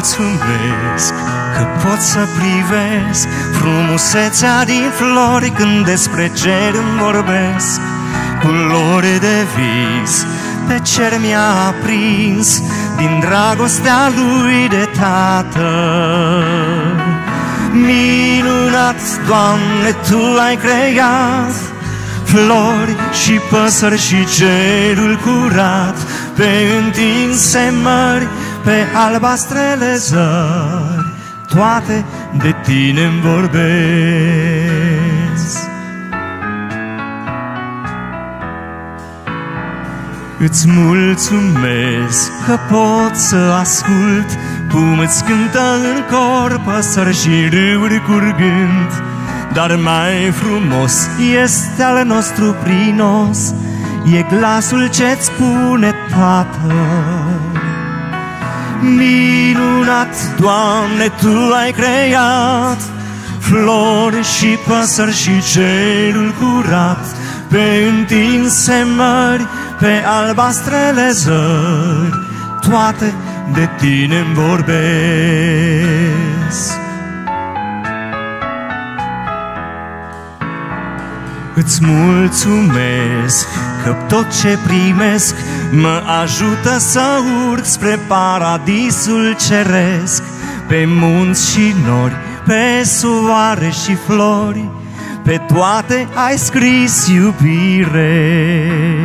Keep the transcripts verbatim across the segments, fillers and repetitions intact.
mulțumesc că pot să privesc frumusețea din flori când despre cer îmi vorbesc. Culori de vis pe cer mi-a aprins din dragostea lui de tată. Minunat, Doamne, Tu ai creat flori și păsări și cerul curat, pe întinse mări, pe albastrele zări, toate de Tine-mi vorbesc. Îți mulțumesc că pot să ascult cum îți cântă în cor păsări și râuri curgând, dar mai frumos este al nostru prinos, e glasul ce-ți spune Tată. Minunat, Doamne, Tu ai creat flori și păsări și cerul curat, pe întinse mări, pe albastrele zări, toate de Tine-mi vorbesc. Îți mulțumesc că tot ce primesc mă ajută să urc spre paradisul ceresc, pe munți și nori, pe soare și flori, pe toate ai scris iubire.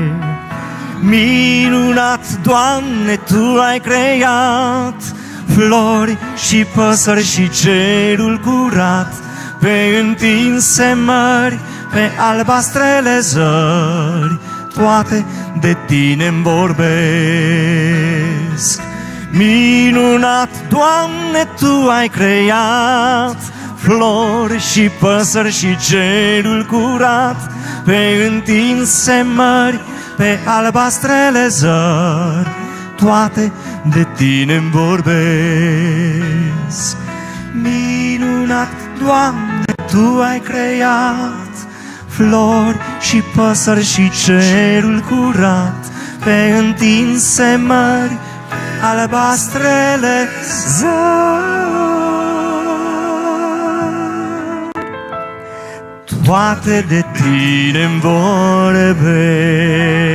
Minunat, Doamne, Tu ai creat flori și păsări și cerul curat, pe întinse mări, pe albastrele zări, toate de Tine-mi vorbesc. Minunat, Doamne, Tu ai creat flori și păsări și cerul curat, pe întinse mări, pe albastrele zări, toate de Tine-mi vorbesc. Minunat, Doamne, Tu ai creat flori și păsări și cerul curat, pe întinse mări, albastrele zări, toate de Tine-mi vorbesc.